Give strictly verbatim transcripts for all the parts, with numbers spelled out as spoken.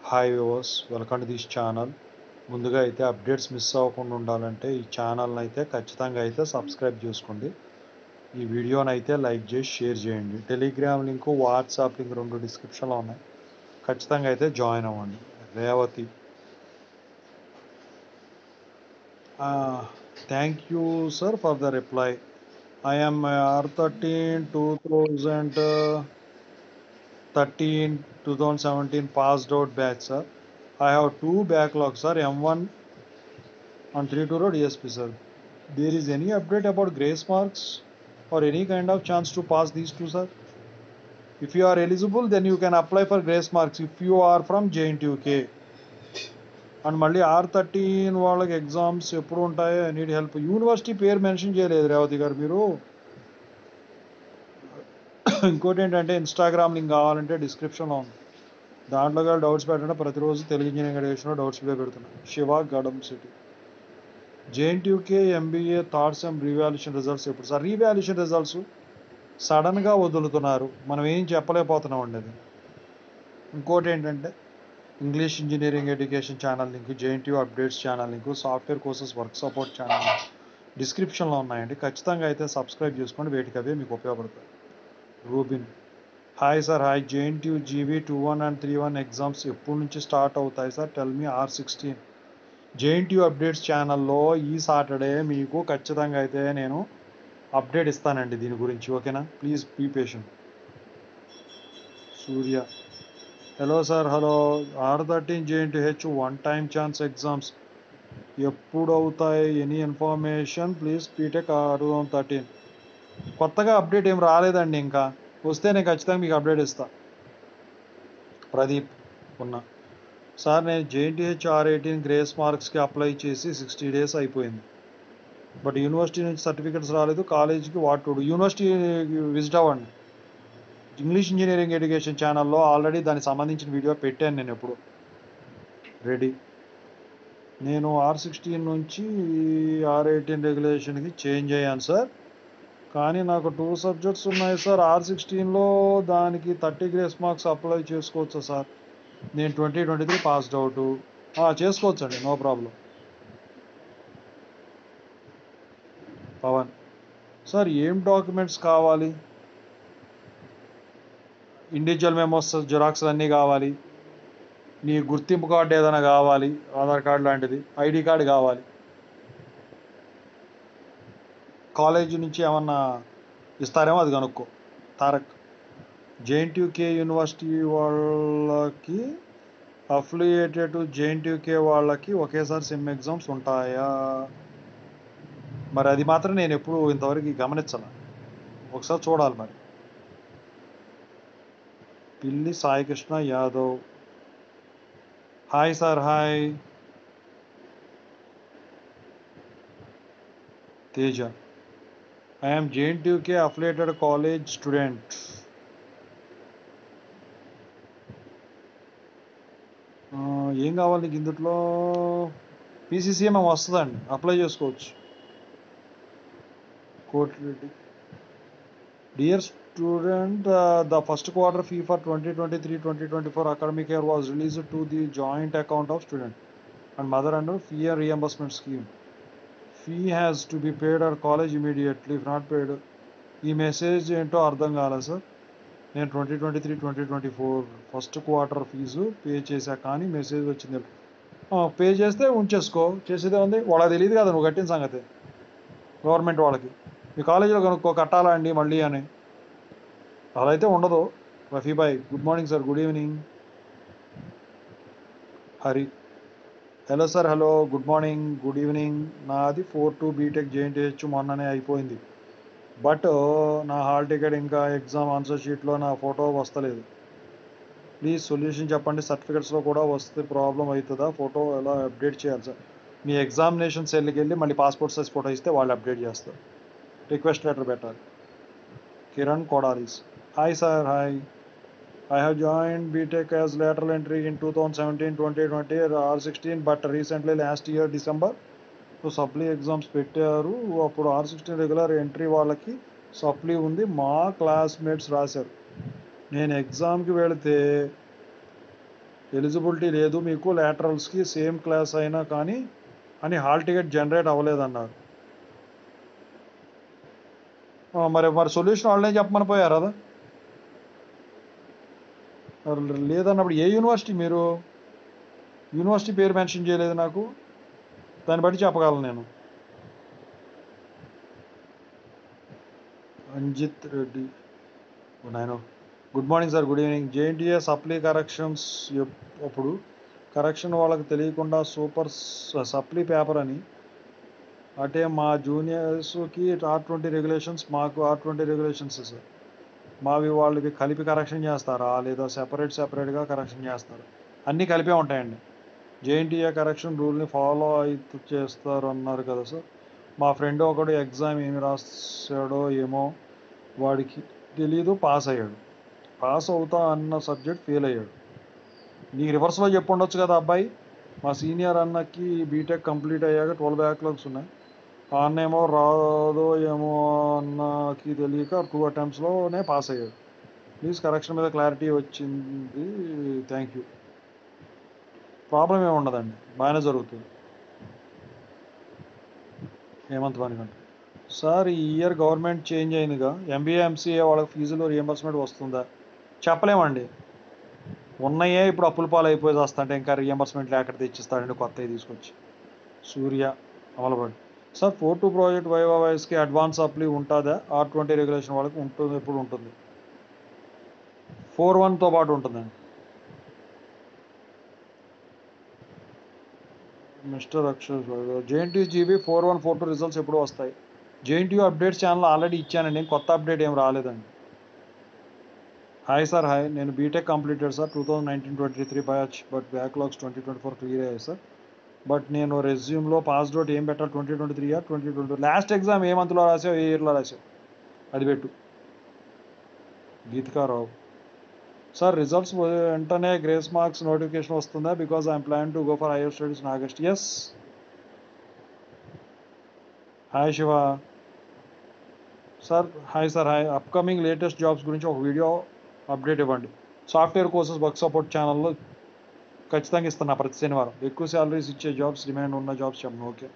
Hi viewers, welcome to this channel. ముందుగా అయితే updates miss అవ్వకుండా ఉండాలంటే ఈ ఛానల్ని అయితే ఖచ్చితంగా అయితే సబ్స్క్రైబ్ చేసుకోండి. ఈ వీడియోని అయితే లైక్ చేసి షేర్ చేయండి. టెలిగ్రామ్ లింక్, వాట్సాప్ లింక్ రెండు డిస్క్రిప్షన్లో ఉన్నాయి. ఖచ్చితంగా అయితే జాయిన్ అవ్వండి. Revathi, thank you sir for the reply. I am R thirteen two thousand thirteen two thousand seventeen passed out batch, sir. I have two backlogs, sir. M one on three two road, yes, sir. There is any update about grace marks or any kind of chance to pass these two, sir? If you are eligible, then you can apply for grace marks if you are from J N T U K. And మళ్ళీ R thirteen వాళ్ళకి exams ఎప్పుడు ఉంటాయో I need help. University పేరు mention చేయలేదు రేవతి గారు మీరు. ఇంకోటి ఏంటంటే ఇన్స్టాగ్రామ్ లింక్ కావాలంటే డిస్క్రిప్షన్లో ఉంది. దాంట్లో కానీ డౌట్స్ పెట్టండి. ప్రతిరోజు తెలుగు ఇంజనీరింగ్ ఎడ్యుకేషన్లో డౌట్స్ వీడియో పెడుతున్నాను. శివ, గడం city. JNTUK MBA third sem revaluation results ఎప్పుడు సార్? రీవాల్యుయేషన్ రిజల్ట్స్ సడన్గా వదులుతున్నారు, మనం ఏం చెప్పలేకపోతున్నాం అండి అది. ఇంకోటి ఏంటంటే English engineering education channel link, JNTU updates channel link, software courses work support channel డిస్క్రిప్షన్లో ఉన్నాయండి. ఖచ్చితంగా అయితే సబ్స్క్రైబ్ చేసుకోండి, వేటికి అవే మీకు ఉపయోగపడతాయి. Rubin, hi sir. Hi. JNTU GV two one and three one exams ఎప్పటి నుంచి స్టార్ట్ అవుతాయి sir? Tell me. R sixteen JNTU updates ఛానల్లో ఈ సాటర్డే మీకు ఖచ్చితంగా అయితే నేను అప్డేట్ ఇస్తానండి దీని గురించి, ఓకేనా? Please be patient. Surya, hello sir. Hello. R thirteen JNTH one time chance exams ఎప్పుడు అవుతాయి? Any information please. BTech two thousand thirteen కొత్తగా అప్డేట్ ఏం రాలేదండి, ఇంకా వస్తే నేను ఖచ్చితంగా మీకు అప్డేట్ ఇస్తా. ప్రదీప్ ఉన్నా సార్, నేను జేఎన్టీహెచ్ ఆర్ ఎయిటీన్ గ్రేస్ మార్క్స్కి అప్లై చేసి సిక్స్టీ డేస్ అయిపోయింది, బట్ యూనివర్సిటీ నుంచి సర్టిఫికెట్స్ రాలేదు. కాలేజీకి what to do? University visit అవ్వండి. ఇంగ్లీష్ ఇంజనీరింగ్ ఎడ్యుకేషన్ ఛానల్లో ఆల్రెడీ దానికి సంబంధించిన వీడియో పెట్టాను నేను ఎప్పుడు. రెడీ. నేను ఆర్ సిక్స్టీన్ నుంచి ఆర్ ఎయిటీన్ రెగ్యులేషన్కి చేంజ్ అయ్యాను సార్, కానీ నాకు టూ సబ్జెక్ట్స్ ఉన్నాయి సార్ ఆర్ సిక్స్టీన్లో. దానికి థర్టీ గ్రేస్ మార్క్స్ అప్లై చేసుకోవచ్చా సార్? నేను twenty twenty three passed out. చేసుకోవచ్చండి, నో ప్రాబ్లం. పవన్, సార్ ఏం డాక్యుమెంట్స్ కావాలి? ఇండివిజువల్ మెమోస్ జిరాక్స్ అన్నీ కావాలి, నీ గుర్తింపు కార్డు ఏదైనా కావాలి, ఆధార్ కార్డు లాంటిది, ఐడి కార్డు కావాలి. కాలేజీ నుంచి ఏమన్నా ఇస్తారేమో అది కనుక్కో. తారక్, జేఎన్టీయూకే యూనివర్సిటీ వాళ్ళకి అఫిలియేటెడ్ టు జేఎన్టీయూకే వాళ్ళకి ఒకేసారి సిమ్ ఎగ్జామ్స్ ఉంటాయా? మరి అది మాత్రం నేను ఎప్పుడు ఇంతవరకు గమనించాల, ఒకసారి చూడాలి మరి. Pilli Saikrishna Yadav, hi sir. Hi. Teja, I am JNTUK affiliated college student. ఏం కావాలి నీకు ఇందులో? పీసీసీఎం వస్తుందండి, అప్లై చేసుకోవచ్చు. Kotireddy, dear student, the first quarter fee for twenty twenty three twenty twenty four academic year was released to the joint account of student and mother under fee and reimbursement scheme. Fee has to be paid at college immediately if not paid. ఈ message ఏంటో అర్థం కాలేదు sir. నేను twenty twenty three twenty twenty four first quarter fee pay చేశా, కానీ message వచ్చింది. Pay చేస్తే ఉంచేసుకో, చేసేదే ఉంది. వాళ్ళకి తెలియదు కదా నువ్వు కట్టిన సంగతి, గవర్నమెంట్ వాళ్ళకి. మీ కాలేజీలో కనుక్కో కట్టాలా అండి మళ్ళీ అని. అలా అయితే ఉండదు. Rafibhai, good morning sir. Good evening. Hari, hello sir. Hello, good morning, good evening. నాది ఫోర్ టూ బీటెక్ జేఎన్టీహెచ్ మొన్ననే అయిపోయింది, బట్ నా హాల్ టికెట్ ఇంకా ఎగ్జామ్ ఆన్సర్ షీట్లో నా ఫోటో వస్తలేదు. ప్లీజ్ సొల్యూషన్ చెప్పండి. సర్టిఫికెట్స్లో కూడా వస్తే ప్రాబ్లం అవుతుందా? ఫోటో ఎలా అప్డేట్ చేయాలి సార్? మీ ఎగ్జామినేషన్ సెల్కి వెళ్ళి మళ్ళీ పాస్పోర్ట్ సైజ్ ఫోటో ఇస్తే వాళ్ళు అప్డేట్ చేస్తారు. రిక్వెస్ట్ లెటర్ పెట్టాలి. కిరణ్ కొడాలీస్, hi sir. Hi. I have joined BTech as lateral entry in two thousand seventeen twenty twenty R sixteen, but recently last year December so supply exams పెట్టారు. అప్పుడు R sixteen regular entry వాళ్ళకి supply ఉంది, మా classmates రాశారు. నేను ఎగ్జామ్కి వెళితే eligibility లేదు మీకు లాటరల్స్కి సేమ్ క్లాస్ అయినా కానీ అని హాల్ టికెట్ జనరేట్ అవ్వలేదన్నారు. మరి మరి సొల్యూషన్ వాళ్ళనే చెప్పమని పోయారు కదా. లేదన్నప్పుడు ఏ యూనివర్సిటీ, మీరు యూనివర్సిటీ పేరు మెన్షన్ చేయలేదు నాకు, దాన్ని బట్టి చెప్పగలను నేను. అంజిత్ రెడ్డి నాయన good morning sir, good evening. JNTA supply corrections అప్పుడు కరెక్షన్ వాళ్ళకి తెలియకుండా సూపర్ సప్లీ పేపర్ అని, అంటే మా జూనియర్స్కి ఆర్ ట్వంటీ రెగ్యులేషన్స్, మాకు ఆర్ ట్వంటీ రెగ్యులేషన్స్ సార్. మావి వాళ్ళకి కలిపి కరెక్షన్ చేస్తారా లేదా సెపరేట్ సెపరేట్గా కరెక్షన్ చేస్తారా? అన్నీ కలిపే ఉంటాయండి. జేఎన్టీఏ కరెక్షన్ రూల్ని ఫాలో అయితే చేస్తారు అన్నారు కదా సార్. మా ఫ్రెండ్ ఒకడు ఎగ్జామ్ ఏమి రాశాడో ఏమో వాడికి తెలీదు, పాస్ అయ్యాడు. పాస్ అవుతా అన్న సబ్జెక్ట్ ఫెయిల్ అయ్యాడు. నీకు రివర్స్లో చెప్పు ఉండొచ్చు కదా అబ్బాయి. మా సీనియర్ అన్నకి బీటెక్ కంప్లీట్ అయ్యాక ట్వెల్వ్ బ్యాక్లాగ్స్ ఉన్నాయి. ఆ అన్నేమో రాదో ఏమో అన్నకి తెలియక టూ అటెంప్ట్స్లోనే పాస్ అయ్యాడు. ప్లీజ్ కరెక్షన్ మీద క్లారిటీ వచ్చింది, థ్యాంక్ యూ. ప్రాబ్లం ఏమి ఉండదండి, బాగానే జరుగుతుంది. హేమంత్ వానికంటే సార్ ఈ ఇయర్ గవర్నమెంట్ చేంజ్ అయిందిగా, ఎంబీఏ ఎంసీఏ వాళ్ళకి ఫీజులో రియంబర్స్మెంట్ వస్తుందా? చెప్పలేమండి. ఉన్నాయే ఇప్పుడు అప్పుల పాలు అయిపోయి వస్తుంటే ఇంకా రియంబర్స్మెంట్లు ఎక్కడ తెచ్చిస్తాడండి కొత్తవి తీసుకొచ్చి. సూర్య అమలబడి sir four two project viva వైస్కి అడ్వాన్స్ అప్లీ ఉంటుందా? ఆర్ ట్వంటీ రెగ్యులేషన్ వాళ్ళకి ఉంటుంది, ఎప్పుడు ఉంటుంది? ఫోర్ వన్తో పాటు ఉంటుందండి. Mister Akshar JNTU GB four one four two results ఎప్పుడు వస్తాయి? జేఎన్టీయూ అప్డేట్స్ ఛానల్ ఆల్రెడీ ఇచ్చానండి, కొత్త అప్డేట్ ఏం రాలేదండి. Hi sir, hi. నేను BTech completed sir, two thousand nineteen twenty three batch, but backlogs twenty twenty four clear అయ్యాయి sir. But నేను రెజ్యూమ్లో పాస్డ్ అవుట్ ఏం పెట్టాలి? Twenty twenty three or twenty twenty last exam ఏ మంత్లో రాసావు, ఏ ఇయర్లో రాసావు అది పెట్టు. గీతికారావు సార్ రిజల్ట్స్ వెంటనే గ్రేస్ మార్క్స్ నోటిఫికేషన్ వస్తుందా? Because I'm plan to go for higher studies in August. Yes. Hi Shiva sir, hi sir, hi. Upcoming latest jobs గురించి ఒక వీడియో అప్డేట్ ఇవ్వండి. సాఫ్ట్వేర్ కోర్సెస్ వర్క్ సపోర్ట్ ఛానల్లో ఖచ్చితంగా ఇస్తున్నా ప్రతి శనివారం. ఎక్కువ శాలరీస్ ఇచ్చే జాబ్స్, డిమాండ్ ఉన్న జాబ్స్ చెప్పండి. ఓకే.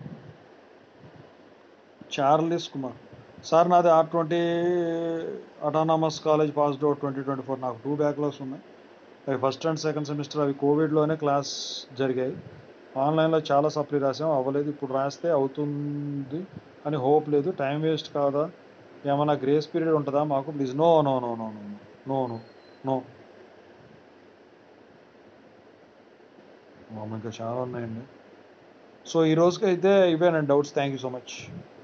చార్లిస్ కుమార్ సార్, నాది R twenty autonomous college passed out twenty twenty four. నాకు టూ బ్యాక్లాగ్స్ ఉన్నాయి. అవి ఫస్ట్ అండ్ సెకండ్ సెమిస్టర్, అవి కోవిడ్లోనే క్లాస్ జరిగాయి. ఆన్లైన్లో చాలా సప్లీ రాసాం, అవ్వలేదు. ఇప్పుడు రాస్తే అవుతుంది అని హోప్ లేదు. టైం వేస్ట్ కాదా? ఏమన్నా గ్రేస్ పీరియడ్ ఉంటుందా మాకు? Please. No no no no no no no no ఇంకా చాలా ఉన్నాయండి. సో ఈ రోజుకి అయితే ఇవేనండి doubts. Thank you so much.